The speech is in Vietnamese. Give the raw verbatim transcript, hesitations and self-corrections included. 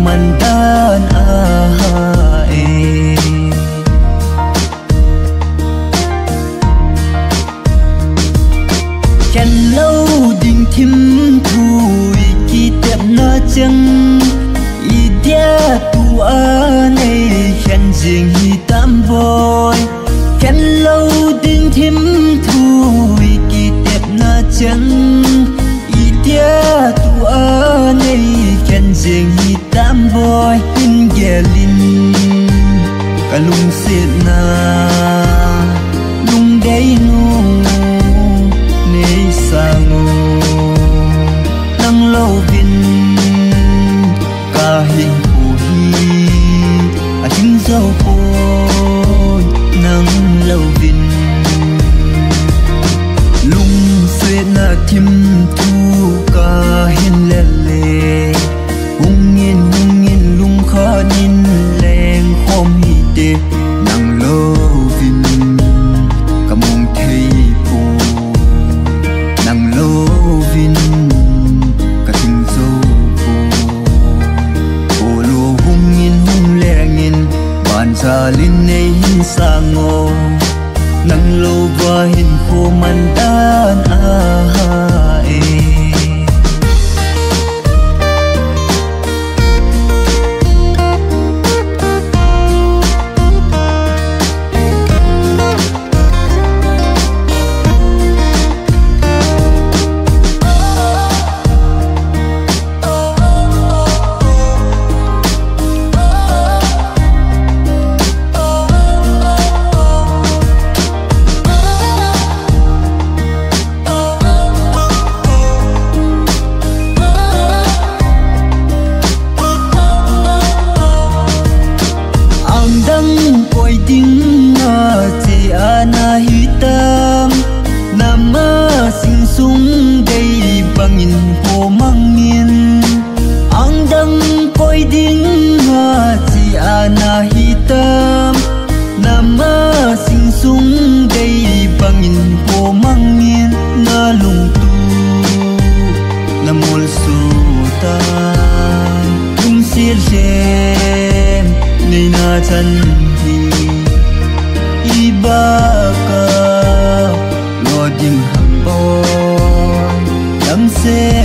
mandan ae khen lâu đình thim thui kỳ tiệm na chân ý dia tu a này khen riêng hi tam voi khen lâu đình thim thui kỳ tiệm na chân ý dia tu a này khen riêng hi tam voi in gelin cả lung xiết na lung đầy nu nei sango nang lâu vin cả hình phù hi à chính dâu phôi nang lâu vin lung xiết na thim thu cả hình lê lê hung nhiên hung nhiên lung khó nhìn lên khom hi tê nang lâu vin cả mong thấy phù nang lâu vin cả tình dâu phù lùa hung nhiên hung lê nhiên bàn ra linh này hin sang ngô nang lâu và hin khô man đan ae chân thì ibaka lo dim hambon đam se